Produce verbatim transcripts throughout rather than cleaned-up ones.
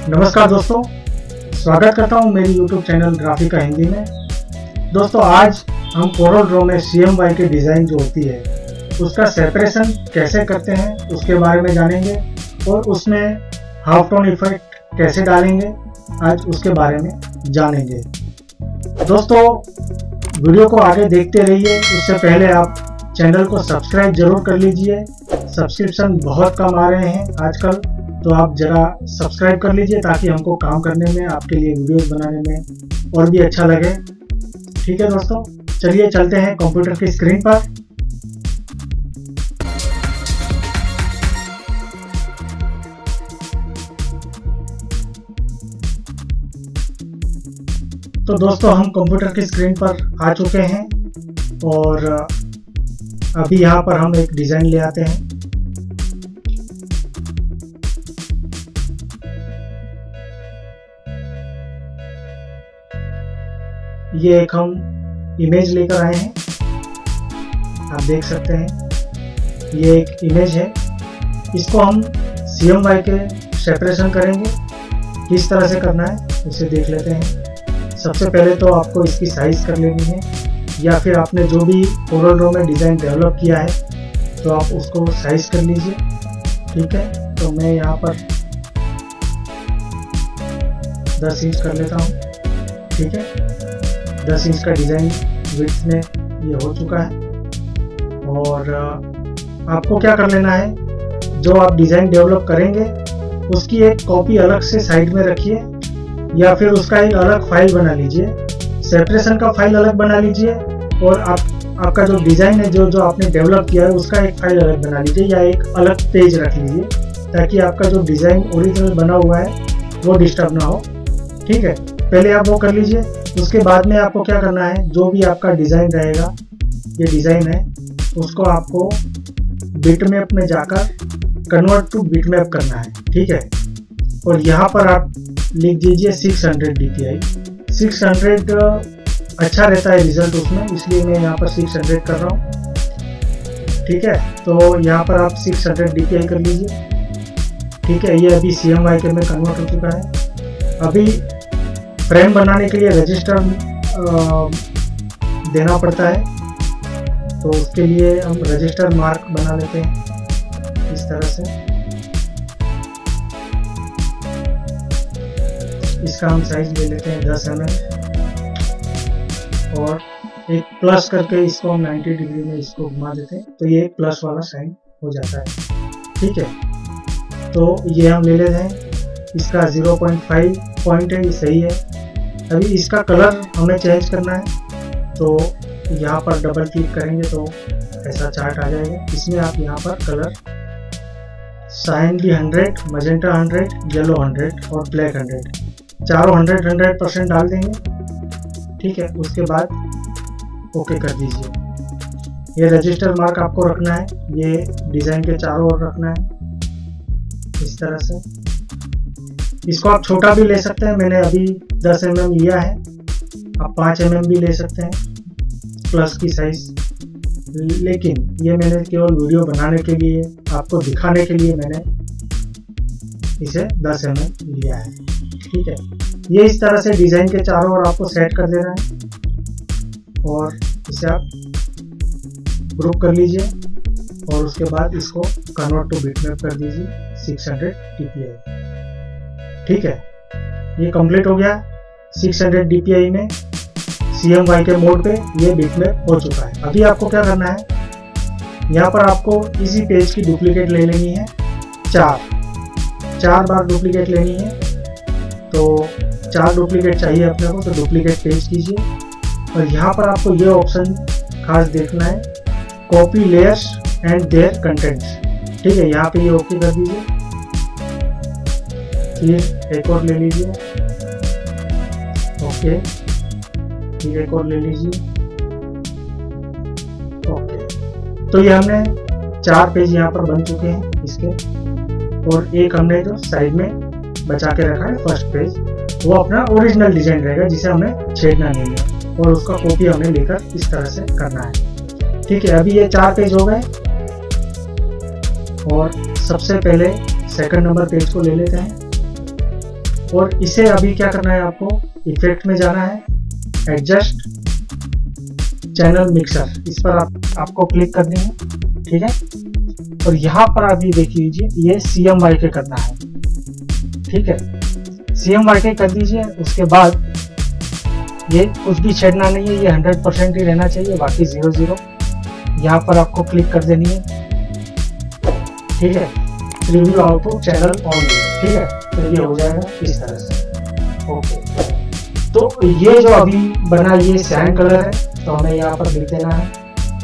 नमस्कार दोस्तों, स्वागत करता हूं मेरी यूट्यूब चैनल ग्राफिका हिंदी में। दोस्तों आज हम कोरल ड्रॉ में सी एम वाई की डिज़ाइन जो होती है उसका सेपरेशन कैसे करते हैं उसके बारे में जानेंगे और उसमें हाफ टोन इफेक्ट कैसे डालेंगे आज उसके बारे में जानेंगे। दोस्तों वीडियो को आगे देखते रहिए, उससे पहले आप चैनल को सब्सक्राइब जरूर कर लीजिए। सब्सक्रिप्शन बहुत कम आ रहे हैं आजकल, तो आप जरा सब्सक्राइब कर लीजिए ताकि हमको काम करने में, आपके लिए वीडियोस बनाने में और भी अच्छा लगे। ठीक है दोस्तों, चलिए चलते हैं कंप्यूटर की स्क्रीन पर। तो दोस्तों हम कंप्यूटर की स्क्रीन पर आ चुके हैं और अभी यहाँ पर हम एक डिज़ाइन ले आते हैं। ये एक हम इमेज लेकर आए हैं, आप देख सकते हैं ये एक इमेज है। इसको हम सी एम वाई के सेपरेशन करेंगे, किस तरह से करना है उसे देख लेते हैं। सबसे पहले तो आपको इसकी साइज कर लेनी है, या फिर आपने जो भी कोरल ड्रॉ में डिज़ाइन डेवलप किया है तो आप उसको साइज कर लीजिए। ठीक है, तो मैं यहाँ पर दस इंच कर लेता हूँ। ठीक है, दस इंच का डिज़ाइन विड्थ में ये हो चुका है। और आपको क्या कर लेना है, जो आप डिज़ाइन डेवलप करेंगे उसकी एक कॉपी अलग से साइड में रखिए, या फिर उसका एक अलग फाइल बना लीजिए। सेपरेशन का फाइल अलग बना लीजिए और आप आपका जो डिज़ाइन है जो जो आपने डेवलप किया है उसका एक फाइल अलग बना लीजिए, या एक अलग पेज रख लीजिए ताकि आपका जो डिज़ाइन ओरिजिनल बना हुआ है वो डिस्टर्ब ना हो। ठीक है, पहले आप वो कर लीजिए। उसके बाद में आपको क्या करना है, जो भी आपका डिज़ाइन रहेगा, ये डिज़ाइन है, उसको आपको बिटमैप में जाकर कन्वर्ट टू बिटमैप करना है। ठीक है, और यहाँ पर आप लिख दीजिए six hundred D P I. Six hundred अच्छा रहता है रिजल्ट उसमें, इसलिए मैं यहाँ पर सिक्स हंड्रेड कर रहा हूँ। ठीक है, तो यहाँ पर आप six hundred D P I कर लीजिए। ठीक है, ये अभी सी एम वाई के में कन्वर्ट हो चुका है। अभी फ्रेम बनाने के लिए रजिस्टर देना पड़ता है, तो उसके लिए हम रजिस्टर मार्क बना लेते हैं इस तरह से। इसका हम साइज ले लेते हैं दस एम एम और एक प्लस करके इसको हम नाइन्टी डिग्री में इसको घुमा देते हैं, तो ये एक प्लस वाला साइन हो जाता है। ठीक है, तो ये हम ले लेते हैं। इसका ज़ीरो पॉइंट फाइव पॉइंट है, ये सही है। अभी इसका कलर हमें चेंज करना है, तो यहाँ पर डबल क्लिक करेंगे तो ऐसा चार्ट आ जाएगा। इसमें आप यहाँ पर कलर साइन भी hundred, magenta hundred, yellow hundred और ब्लैक हंड्रेड, चारों हंड्रेड हंड्रेड परसेंट डाल देंगे। ठीक है, उसके बाद ओके कर दीजिए। ये रजिस्टर मार्क आपको रखना है, ये डिज़ाइन के चारों ओर रखना है इस तरह से। इसको आप छोटा भी ले सकते हैं, मैंने अभी दस एम एम लिया है, आप पाँच एम एम भी ले सकते हैं प्लस की साइज, लेकिन ये मैंने केवल वीडियो बनाने के लिए, आपको दिखाने के लिए मैंने इसे दस एम एम लिया है। ठीक है, ये इस तरह से डिज़ाइन के चारों ओर आपको सेट कर देना है और इसे आप ग्रुप कर लीजिए और उसके बाद इसको कन्वर्ट टू बिटमैप कर दीजिए six hundred D P I. ठीक है, ये कंप्लीट हो गया। Six hundred D P I में सी एम वाई के मोड पे ये बिटमैप हो चुका है। अभी आपको क्या करना है, यहाँ पर आपको इसी पेज की डुप्लीकेट ले लेनी है, चार चार बार डुप्लीकेट लेनी है। तो चार डुप्लीकेट चाहिए अपने को, तो डुप्लीकेट पेज कीजिए और यहाँ पर आपको ये ऑप्शन खास देखना है, copy layers and their contents. ठीक है, यहाँ पे ये ओके कर दीजिए। फिर एक और ले लीजिए, ओके, फिर एक और ले लीजिए, ओके। तो ये हमने चार पेज यहाँ पर बन चुके हैं इसके, और एक हमने जो साइड में बचा के रखा है फर्स्ट पेज, वो अपना ओरिजिनल डिजाइन रहेगा जिसे हमें छेड़ना नहीं है, और उसका कॉपी हमें लेकर इस तरह से करना है। ठीक है, अभी ये चार पेज हो गए और सबसे पहले सेकंड नंबर पेज को ले लेते हैं। और इसे अभी क्या करना है, आपको इफेक्ट में जाना है, एडजस्ट चैनल मिक्सर, इस पर आप, आपको क्लिक करनी है। ठीक है, और यहाँ पर अभी देख लीजिए ये सी एम वाई के करना है। ठीक है, सी एम वाई के कर दीजिए। उसके बाद ये कुछ भी छेड़ना नहीं है, ये हंड्रेड परसेंट ही रहना चाहिए, बाकी जीरो जीरो। यहाँ पर आपको क्लिक कर देनी है। ठीक है, रिव्यू आउटपुट चैनल ऑन। ठीक है, तो ये हो जाएगा इस तरह से। ओके, तो ये जो अभी बना ये सैन कलर है, तो हमें यहाँ पर लिख देना है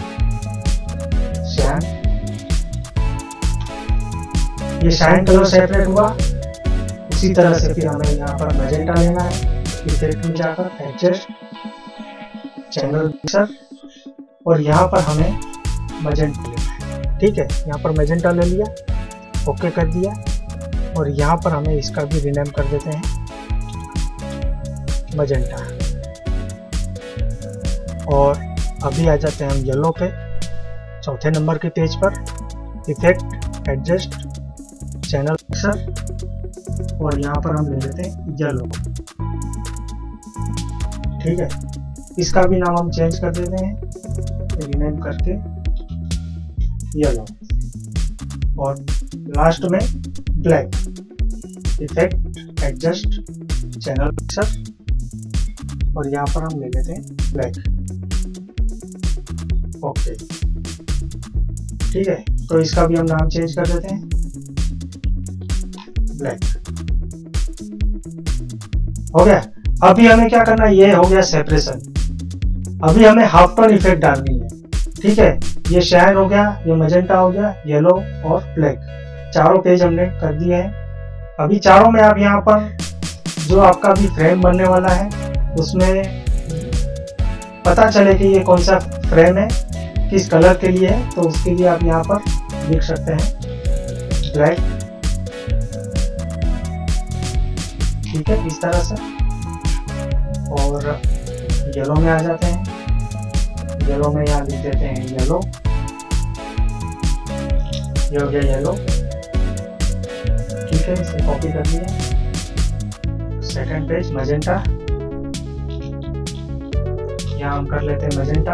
सैन। ये सैन कलर सेपरेट हुआ। उसी तरह से फिर हमें यहाँ पर मैजेंटा लेना है, इफेक्ट में जाकर एडजस्ट चैनल मिक्सर, और यहाँ पर हमें मैजेंटा लेना है। ठीक है, यहाँ पर मैजेंटा ले लिया, ओके कर दिया, और यहाँ पर हमें इसका भी रिनेम कर देते हैं मैजेंटा। और अभी आ जाते हैं हम येलो पे, चौथे नंबर के पेज पर, इफेक्ट एडजस्ट चैनल मिक्सर, और यहाँ पर हम ले लेते हैं येलो। ठीक है, इसका भी नाम हम चेंज कर देते हैं, रिनेम करके येलो, और लास्ट में black, effect adjust channel mixer, और यहाँ पर हम ले लेते हैं ब्लैक। ओके, ठीक है, तो इसका भी हम नाम चेंज कर देते हैं ब्लैक। हो गया। अभी हमें क्या करना है, ये हो गया सेपरेशन। अभी हमें हाफ टोन इफेक्ट डालनी है। ठीक है, ये शाइन हो गया, ये मैजेंटा हो गया, येलो और ब्लैक, चारों पेज हमने कर दिए हैं। अभी चारों में आप यहाँ पर जो आपका भी फ्रेम बनने वाला है उसमें पता चले कि ये कौन सा फ्रेम है, किस कलर के लिए है, तो उसके लिए आप यहाँ पर लिख सकते हैं ब्लैक। ठीक है, इस तरह से। और येलो में आ जाते हैं, येलो में यहाँ लिख देते हैं येलो, ये हो गया येलो। ठीक है, इसे कॉपी कर लिया। सेकंड पेज मैजेंटा, यहाँ हम कर लेते हैं मैजेंटा,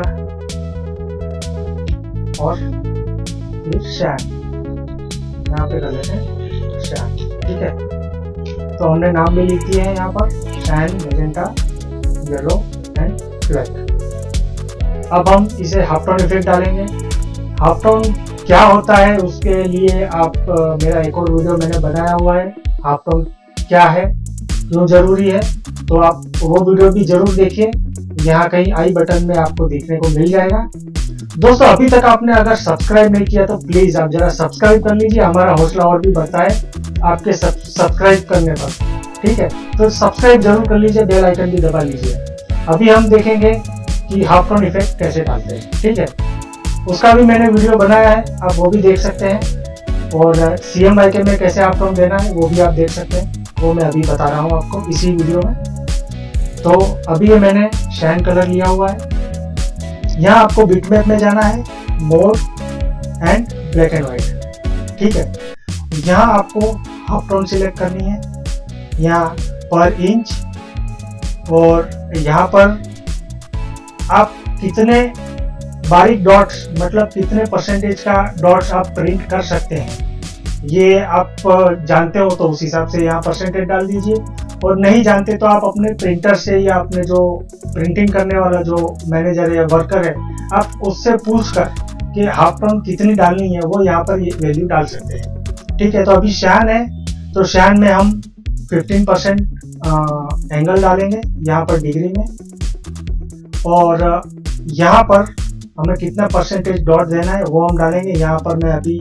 और फिर शैन, यहाँ पे कर लेते हैं शैन। ठीक है, तो हमने नाम भी लिख दिए हैं यहाँ पर, cyan, magenta, yellow and black. अब हम इसे हाफ टोन इफेक्ट डालेंगे। हाफ टोन क्या होता है उसके लिए आप मेरा एक और वीडियो मैंने बनाया हुआ है, हाफ टोन क्या है, क्यों जरूरी है, तो आप वो वीडियो भी जरूर देखिए, यहाँ कहीं आई बटन में आपको देखने को मिल जाएगा। दोस्तों, अभी तक आपने अगर सब्सक्राइब नहीं किया तो प्लीज आप जरा सब्सक्राइब कर लीजिए, हमारा हौसला और भी बढ़ता है आपके सब्सक्राइब करने पर। ठीक है, तो सब्सक्राइब जरूर कर लीजिए, बेल आइकन भी दबा लीजिए। अभी हम देखेंगे कि हाफ टोन इफेक्ट कैसे डालते हैं। ठीक है, उसका भी मैंने वीडियो बनाया है, आप वो भी देख सकते हैं, और सी एम वाई के में कैसे हाफ टोन देना है वो भी आप देख सकते हैं, वो मैं अभी बता रहा हूँ आपको इसी वीडियो में। तो अभी ये मैंने शाइन कलर लिया हुआ है। यहाँ आपको बिटमैप में जाना है, mode and black and white. ठीक है, यहाँ आपको हाफ टोन सिलेक्ट करनी है, यहाँ पर इंच, और यहाँ पर आप कितने बारीक डॉट्स, मतलब कितने परसेंटेज का डॉट्स आप प्रिंट कर सकते हैं, ये आप जानते हो तो उस हिसाब से यहाँ परसेंटेज डाल दीजिए, और नहीं जानते तो आप अपने प्रिंटर से या अपने जो प्रिंटिंग करने वाला जो मैनेजर या वर्कर है, आप उससे पूछ कर कि हाफ टोन कितनी डालनी है, वो यहाँ पर वैल्यू डाल सकते हैं। ठीक है, तो अभी शान है, तो शान में हम फिफ्टीन परसेंट एंगल डालेंगे यहाँ पर डिग्री में, और यहाँ पर हमें कितना परसेंटेज डॉट देना है वो हम डालेंगे। यहाँ पर मैं अभी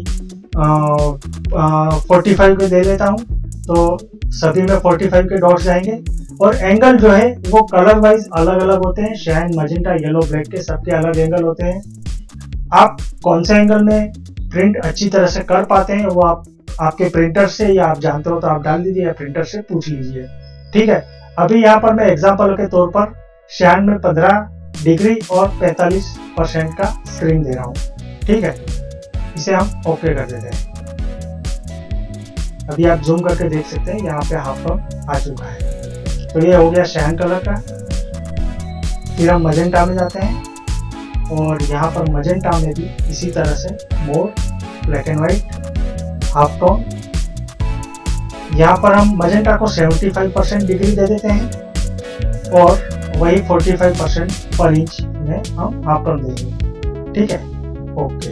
फोर्टी फाइव के दे देता हूँ, तो सभी में फोर्टी फाइव के डॉट्स जाएंगे। और एंगल जो है वो कलर वाइज अलग अलग होते हैं, शाइन, मैजेंटा, येलो, ब्लैक के सबके अलग एंगल होते हैं। आप कौन से एंगल में प्रिंट अच्छी तरह से कर पाते हैं वो आप आपके प्रिंटर से, या आप जानते हो तो आप डाल दीजिए, या प्रिंटर से पूछ लीजिए। ठीक है, अभी यहाँ पर मैं एग्जाम्पल के तौर पर शाइन में पंद्रह डिग्री और पैंतालीस परसेंट का स्क्रीन दे रहा हूँ। ठीक है, इसे हम ओके कर देते हैं। अभी आप जूम करके देख सकते हैं यहाँ पे हाफ टोन आ चुका है। तो ये हो गया सैन कलर का। फिर हम मजेंटा में जाते हैं और यहाँ पर मजेंटा में भी इसी तरह से mode black and white half tone. यहाँ पर हम मजेंटा को पचहत्तर परसेंट डिग्री दे देते हैं और वही पैंतालीस परसेंट पर इंच में हम हाफ टोन देंगे। ठीक है, ओके।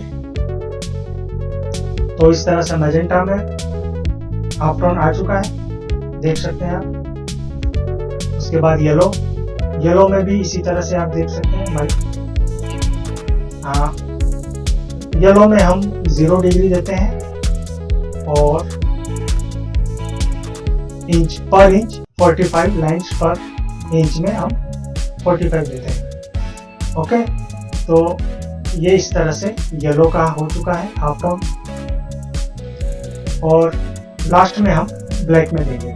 तो इस तरह से मजेंटा में हाफ टोन आ चुका है, देख सकते हैं आप। उसके बाद येलो, येलो में भी इसी तरह से आप देख सकते हैं। हाँ, येलो में हम जीरो डिग्री देते हैं और इंच पर इंच पैंतालीस लाइन्स पर इंच में हम पैंतालीस देते हैं। ओके, तो ये इस तरह से येलो का हो चुका है हाफ टोन। और लास्ट में हम ब्लैक में देंगे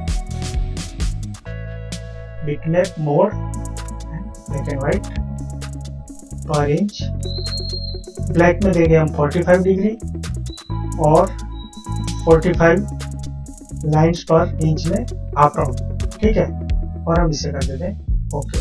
bitmap mode black and white per inch. Black में देंगे हम पैंतालीस डिग्री और पैंतालीस लाइन्स पर इंच में हाफ टोन। ठीक है, और हम इसे कर देते हैं ओके।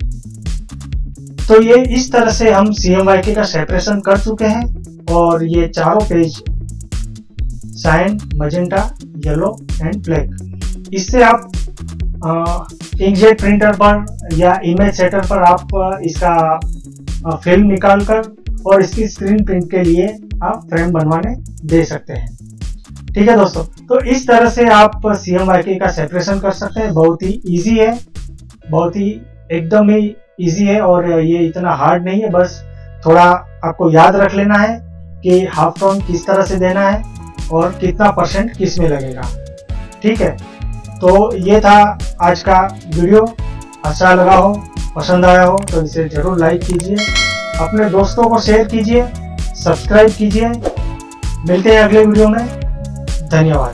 तो ये इस तरह से हम सी एम वाई के का सेपरेशन कर चुके हैं और ये चारों page cyan, magenta, yellow and black, इससे आप इंकजेट प्रिंटर पर या इमेज सेटर पर आप इसका आ, फिल्म निकालकर और इसकी स्क्रीन प्रिंट के लिए आप फ्रेम बनवाने दे सकते हैं। ठीक है दोस्तों, तो इस तरह से आप सी एम वाई के का सेपरेशन कर सकते हैं। बहुत ही इजी है, बहुत ही एकदम ही इजी है और ये इतना हार्ड नहीं है। बस थोड़ा आपको याद रख लेना है कि हाफ टोन किस तरह से देना है और कितना परसेंट किस में लगेगा। ठीक है, तो ये था आज का वीडियो। अच्छा लगा हो, पसंद आया हो तो इसे जरूर लाइक कीजिए, अपने दोस्तों को शेयर कीजिए, सब्सक्राइब कीजिए। मिलते हैं अगले वीडियो में। धन्यवाद।